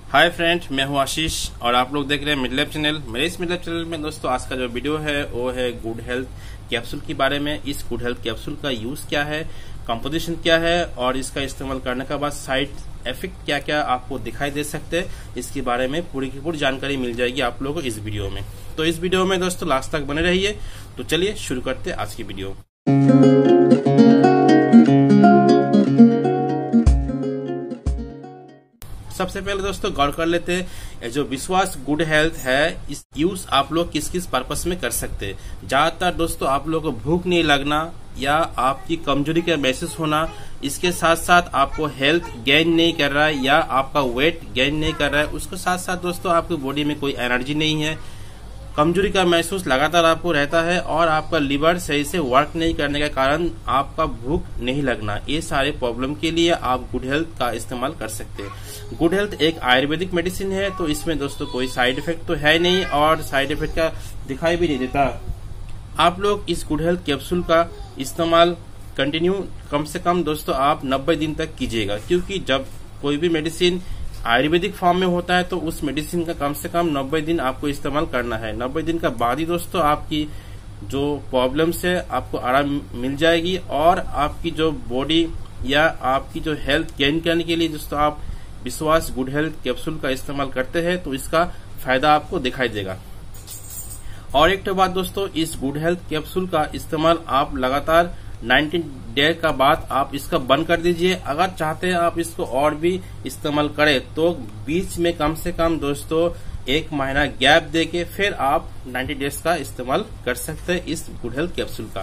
Hi friend, मैं हूं आशीष और आप लोग देख रहे हैं मिडलैब चैनल। मेरे इस मिडलैब चैनल में दोस्तों आज का जो वीडियो है वो है गुड हेल्थ कैप्सूल के बारे में। इस गुड हेल्थ कैप्सूल का यूज क्या है, कंपोजिशन क्या है और इसका इस्तेमाल करने के बाद साइड इफेक्ट क्या क्या आपको दिखाई दे सकते हैं, इसके बारे में पूरी की पूरी जानकारी मिल जाएगी आप लोगों को इस वीडियो में। तो इस वीडियो में दोस्तों लास्ट तक बने रहिए। तो चलिए शुरू करते हैं आज की वीडियो। सबसे पहले दोस्तों गौर कर लेते हैं जो विश्वास गुड हेल्थ है, इस यूज आप लोग किस किस पर्पस में कर सकते हैं। ज्यादातर दोस्तों आप लोगों को भूख नहीं लगना या आपकी कमजोरी का महसूस होना, इसके साथ साथ आपको हेल्थ गेन नहीं कर रहा है या आपका वेट गेन नहीं कर रहा है, उसके साथ साथ दोस्तों आपकी बॉडी में कोई एनर्जी नहीं है, कमजोरी का महसूस लगातार आपको रहता है और आपका लिवर सही से वर्क नहीं करने के कारण आपका भूख नहीं लगना, ये सारे प्रॉब्लम के लिए आप गुड हेल्थ का इस्तेमाल कर सकते हैं। गुड हेल्थ एक आयुर्वेदिक मेडिसिन है, तो इसमें दोस्तों कोई साइड इफेक्ट तो है नहीं और साइड इफेक्ट का दिखाई भी नहीं देता। आप लोग इस गुड हेल्थ कैप्सूल का इस्तेमाल कंटिन्यू कम से कम दोस्तों आप 90 दिन तक कीजिएगा, क्योंकि जब कोई भी मेडिसिन आयुर्वेदिक फॉर्म में होता है तो उस मेडिसिन का कम से कम 90 दिन आपको इस्तेमाल करना है। 90 दिन का बाद ही दोस्तों आपकी जो प्रॉब्लम्स है आपको आराम मिल जाएगी और आपकी जो बॉडी या आपकी जो हेल्थ गेन करने के लिए दोस्तों आप विश्वास गुड हेल्थ कैप्सूल का इस्तेमाल करते हैं तो इसका फायदा आपको दिखाई देगा। और एक तो बात दोस्तों, इस गुड हेल्थ कैप्सूल का इस्तेमाल आप लगातार 19 डे का बाद आप इसका बंद कर दीजिए। अगर चाहते हैं आप इसको और भी इस्तेमाल करें तो बीच में कम से कम दोस्तों 1 महीना गैप देके फिर आप 90 डेज का इस्तेमाल कर सकते हैं इस गुड हेल्थ कैप्सूल का।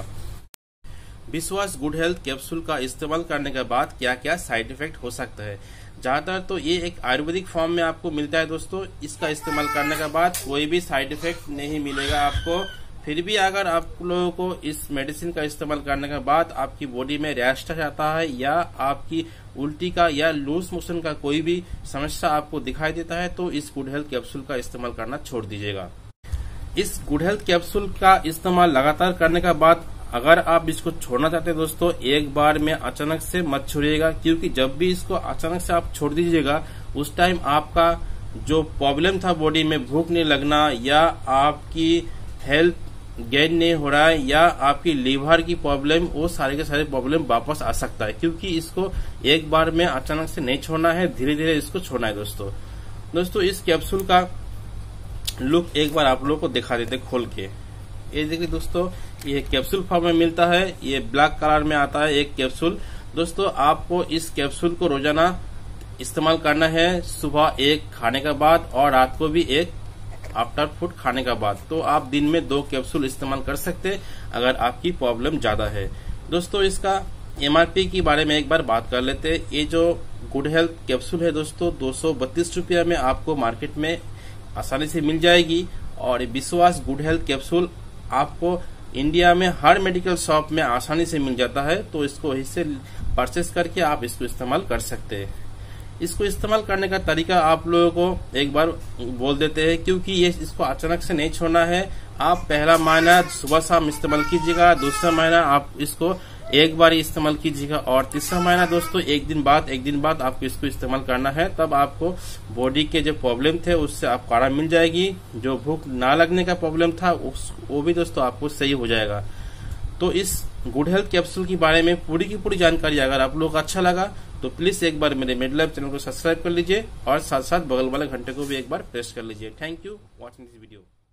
विश्वास गुड हेल्थ कैप्सूल का इस्तेमाल करने के बाद क्या क्या साइड इफेक्ट हो सकता है। ज्यादातर तो ये एक आयुर्वेदिक फॉर्म में आपको मिलता है दोस्तों। इसका इस्तेमाल करने के बाद कोई भी साइड इफेक्ट नहीं मिलेगा आपको। फिर भी अगर आप लोगों को इस मेडिसिन का इस्तेमाल करने के बाद आपकी बॉडी में रैश आता है या आपकी उल्टी का या लूज मोशन का कोई भी समस्या आपको दिखाई देता है तो इस गुड हेल्थ कैप्सूल का इस्तेमाल करना छोड़ दीजिएगा। इस गुड हेल्थ कैप्सूल का इस्तेमाल लगातार करने के बाद अगर आप इसको छोड़ना चाहते हैं दोस्तों, एक बार में अचानक से मत छोड़िएगा, क्योंकि जब भी इसको अचानक से आप छोड़ दीजिएगा उस टाइम आपका जो प्रॉब्लम था बॉडी में, भूख नहीं लगना या आपकी हेल्थ गेन नहीं हो रहा है या आपकी लीवर की प्रॉब्लम, वो सारे के सारे प्रॉब्लम वापस आ सकता है, क्योंकि इसको एक बार में अचानक से नहीं छोड़ना है, धीरे धीरे इसको छोड़ना है दोस्तों। इस कैप्सूल का लुक एक बार आप लोगों को दिखा देते खोल के। ये देखिए दोस्तों, ये कैप्सूल फॉर्म में मिलता है, ये ब्लैक कलर में आता है एक कैप्सूल। दोस्तों आपको इस कैप्सूल को रोजाना इस्तेमाल करना है, सुबह एक खाने के बाद और रात को भी एक आफ्टर फूड खाने का बाद। तो आप दिन में 2 कैप्सूल इस्तेमाल कर सकते हैं अगर आपकी प्रॉब्लम ज्यादा है। दोस्तों इसका एमआरपी के बारे में एक बार बात कर लेते हैं। ये जो गुड हेल्थ कैप्सूल है दोस्तों 232 रुपया में आपको मार्केट में आसानी से मिल जाएगी और विश्वास गुड हेल्थ कैप्सूल आपको इंडिया में हर मेडिकल शॉप में आसानी से मिल जाता है, तो इसको वहीं से परचेस करके आप इसको इस्तेमाल कर सकते हैं। इसको इस्तेमाल करने का तरीका आप लोगों को एक बार बोल देते हैं, क्योंकि ये इसको अचानक से नहीं छोड़ना है। आप पहला महीना सुबह शाम इस्तेमाल कीजिएगा, दूसरा महीना आप इसको एक बार ही इस्तेमाल कीजिएगा और तीसरा महीना दोस्तों एक दिन बाद आपको इसको इस्तेमाल करना है। तब आपको बॉडी के जो प्रॉब्लम थे उससे आपको आराम मिल जाएगी। जो भूख ना लगने का प्रॉब्लम था वो भी दोस्तों आपको सही हो जाएगा। तो इस गुड हेल्थ कैप्सूल के बारे में पूरी की पूरी जानकारी अगर आप लोगों को अच्छा लगा तो प्लीज एक बार मेरे मिडलैब चैनल को सब्सक्राइब कर लीजिए और साथ साथ बगल वाले घंटे को भी एक बार प्रेस कर लीजिए। Thank you watching this video.